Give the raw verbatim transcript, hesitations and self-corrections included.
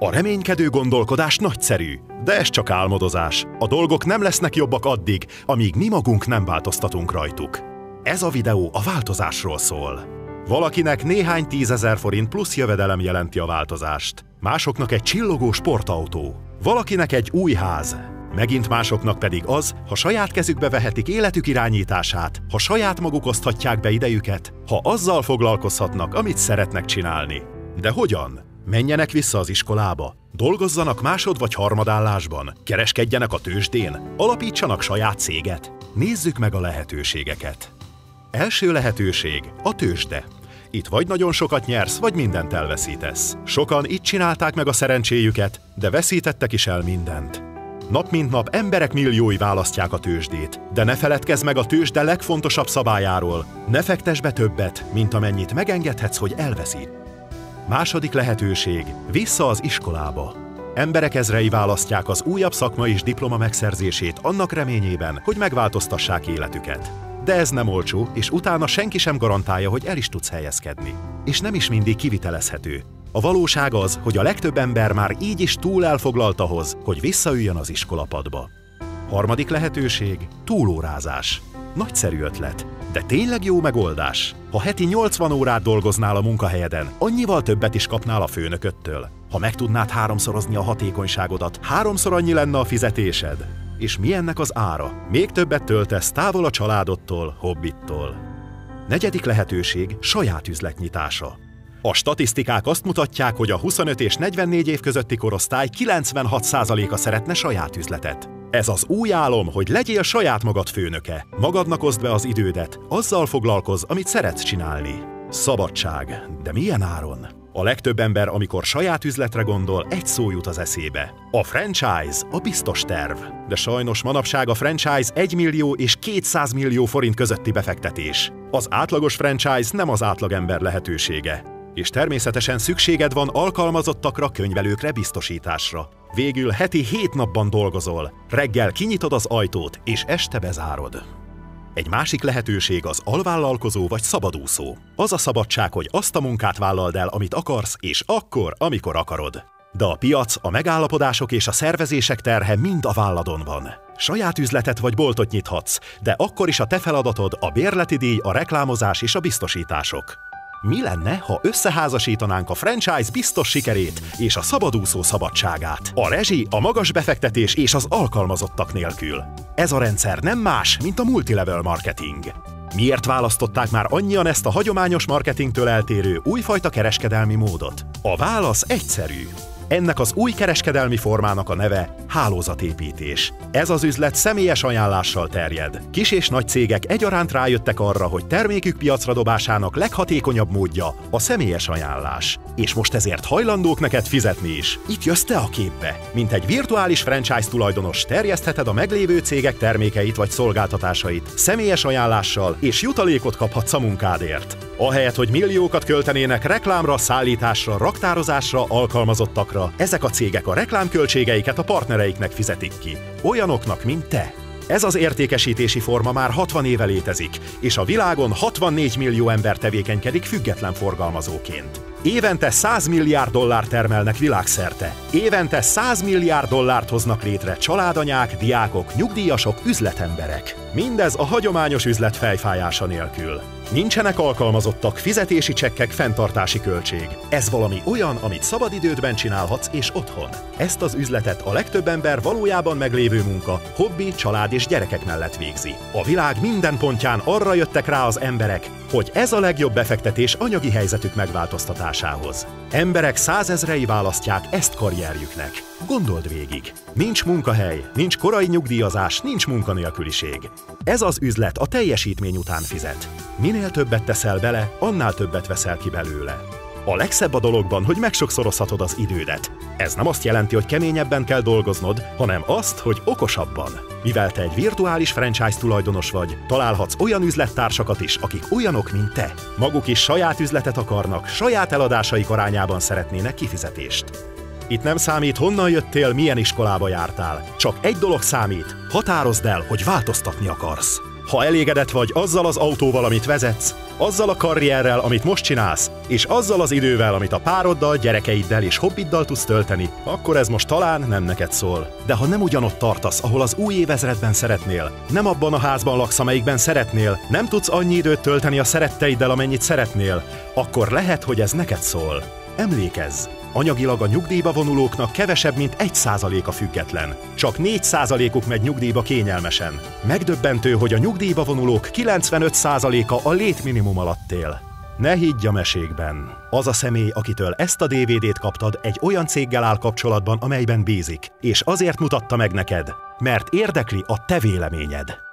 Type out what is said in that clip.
A reménykedő gondolkodás nagyszerű, de ez csak álmodozás. A dolgok nem lesznek jobbak addig, amíg mi magunk nem változtatunk rajtuk. Ez a videó a változásról szól. Valakinek néhány tízezer forint plusz jövedelem jelenti a változást. Másoknak egy csillogó sportautó. Valakinek egy új ház. Megint másoknak pedig az, ha saját kezükbe vehetik életük irányítását, ha saját maguk oszthatják be idejüket, ha azzal foglalkozhatnak, amit szeretnek csinálni. De hogyan? Menjenek vissza az iskolába, dolgozzanak másod- vagy harmadállásban, kereskedjenek a tőzsdén, alapítsanak saját céget. Nézzük meg a lehetőségeket. Első lehetőség a tőzsde. Itt vagy nagyon sokat nyersz, vagy mindent elveszítesz. Sokan itt csinálták meg a szerencséjüket, de veszítettek is el mindent. Nap mint nap emberek milliói választják a tőzsdét, de ne feledkezz meg a tőzsde legfontosabb szabályáról. Ne fektess be többet, mint amennyit megengedhetsz, hogy elveszít. Második lehetőség, vissza az iskolába. Emberek ezrei választják az újabb szakma és diploma megszerzését annak reményében, hogy megváltoztassák életüket. De ez nem olcsó, és utána senki sem garantálja, hogy el is tudsz helyezkedni. És nem is mindig kivitelezhető. A valóság az, hogy a legtöbb ember már így is túl elfoglalt ahhoz, hogy visszaüljön az iskolapadba. Harmadik lehetőség, túlórázás. Nagyszerű ötlet, de tényleg jó megoldás. Ha heti nyolcvan órát dolgoznál a munkahelyeden, annyival többet is kapnál a főnököttől. Ha meg tudnád háromszorozni a hatékonyságodat, háromszor annyi lenne a fizetésed. És mi ennek az ára? Még többet töltesz távol a családodtól, hobbittól. Negyedik lehetőség, saját üzlet nyitása. A statisztikák azt mutatják, hogy a huszonöt és negyvennégy év közötti korosztály kilencvenhat százaléka szeretne saját üzletet. Ez az új álom, hogy legyél saját magad főnöke. Magadnak oszd be az idődet, azzal foglalkozz, amit szeretsz csinálni. Szabadság, de milyen áron? A legtöbb ember, amikor saját üzletre gondol, egy szó jut az eszébe. A franchise, a biztos terv. De sajnos manapság a franchise egy millió és kétszáz millió forint közötti befektetés. Az átlagos franchise nem az átlagember lehetősége. És természetesen szükséged van alkalmazottakra, könyvelőkre, biztosításra. Végül heti hét napban dolgozol, reggel kinyitod az ajtót, és este bezárod. Egy másik lehetőség az alvállalkozó vagy szabadúszó. Az a szabadság, hogy azt a munkát vállald el, amit akarsz, és akkor, amikor akarod. De a piac, a megállapodások és a szervezések terhe mind a válladon van. Saját üzletet vagy boltot nyithatsz, de akkor is a te feladatod a bérleti díj, a reklámozás és a biztosítások. Mi lenne, ha összeházasítanánk a franchise biztos sikerét és a szabadúszó szabadságát? A rezsi, a magas befektetés és az alkalmazottak nélkül. Ez a rendszer nem más, mint a multilevel marketing. Miért választották már annyian ezt a hagyományos marketingtől eltérő újfajta kereskedelmi módot? A válasz egyszerű. Ennek az új kereskedelmi formának a neve hálózatépítés. Ez az üzlet személyes ajánlással terjed. Kis és nagy cégek egyaránt rájöttek arra, hogy termékük piacra dobásának leghatékonyabb módja a személyes ajánlás. És most ezért hajlandók neked fizetni is. Itt jössz te a képbe. Mint egy virtuális franchise tulajdonos terjesztheted a meglévő cégek termékeit vagy szolgáltatásait személyes ajánlással, és jutalékot kaphatsz a munkádért. Ahelyett, hogy milliókat költenének reklámra, szállításra, raktározásra, alkalmazottakra, ezek a cégek a reklámköltségeiket a partnereiknek fizetik ki. Olyanoknak, mint te. Ez az értékesítési forma már hatvan éve létezik, és a világon hatvannégy millió ember tevékenykedik független forgalmazóként. Évente száz milliárd dollár termelnek világszerte. Évente száz milliárd dollárt hoznak létre családanyák, diákok, nyugdíjasok, üzletemberek. Mindez a hagyományos üzlet fejfájása nélkül. Nincsenek alkalmazottak, fizetési csekkek, fenntartási költség. Ez valami olyan, amit szabadidődben csinálhatsz és otthon. Ezt az üzletet a legtöbb ember valójában meglévő munka, hobbi, család és gyerekek mellett végzi. A világ minden pontján arra jöttek rá az emberek, hogy ez a legjobb befektetés anyagi helyzetük megváltoztatásához. Emberek százezrei választják ezt karrierjüknek. Gondold végig. Nincs munkahely, nincs korai nyugdíjazás, nincs munkanélküliség. Ez az üzlet a teljesítmény után fizet. Minél többet teszel bele, annál többet veszel ki belőle. A legszebb a dologban, hogy megsokszorozhatod az idődet. Ez nem azt jelenti, hogy keményebben kell dolgoznod, hanem azt, hogy okosabban. Mivel te egy virtuális franchise tulajdonos vagy, találhatsz olyan üzlettársakat is, akik olyanok, mint te. Maguk is saját üzletet akarnak, saját eladásaik arányában szeretnének kifizetést. Itt nem számít, honnan jöttél, milyen iskolába jártál. Csak egy dolog számít, határozd el, hogy változtatni akarsz. Ha elégedett vagy azzal az autóval, amit vezetsz, azzal a karrierrel, amit most csinálsz, És azzal az idővel, amit a pároddal, gyerekeiddel és hobbiddal tudsz tölteni, akkor ez most talán nem neked szól. De ha nem ugyanott tartasz, ahol az új évezredben szeretnél, nem abban a házban laksz, amelyikben szeretnél, nem tudsz annyi időt tölteni a szeretteiddel, amennyit szeretnél, akkor lehet, hogy ez neked szól. Emlékezz! Anyagilag a nyugdíjba vonulóknak kevesebb, mint egy százaléka független. Csak négy százalékuk megy nyugdíjba kényelmesen. Megdöbbentő, hogy a nyugdíjba vonulók kilencvenöt százaléka a létminimum alatt él. Ne higgy a mesékben. Az a személy, akitől ezt a dé vé dét kaptad, egy olyan céggel áll kapcsolatban, amelyben bízik, és azért mutatta meg neked, mert érdekli a te véleményed.